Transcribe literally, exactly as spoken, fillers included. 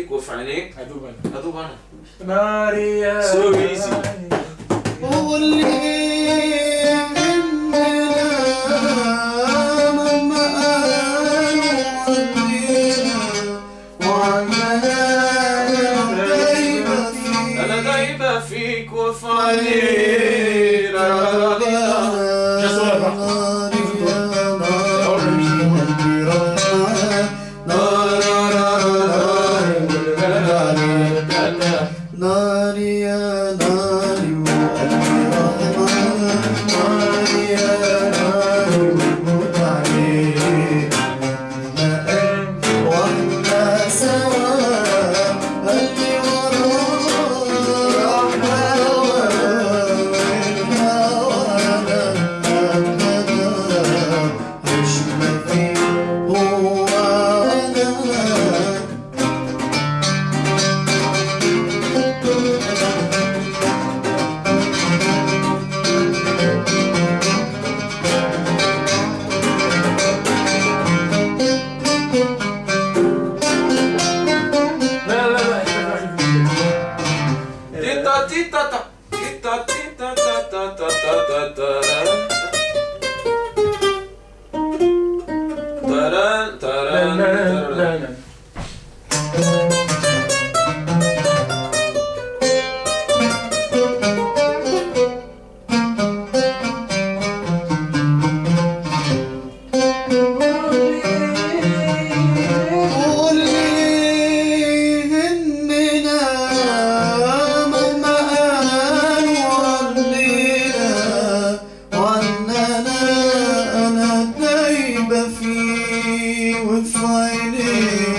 فيك وفي عينيك هدوب انا هدوب انا. ناري يا So easy. واللي مننا مهما قالوا عننا وعننا دايبة فيك انا دايبة فيك وفي عينيك. لا لا لا لا. جا سؤال بقى. ناري يا ناري وقلبي رحمن ناري يا ناري وموت عليك واحنا سوا قلبي وراك احنا واحنا وانا عشنا فيه هو انا. تيتا تيتا تا تيتا تيتا تا تا تا تا تا تران تران تران. وفي عينيك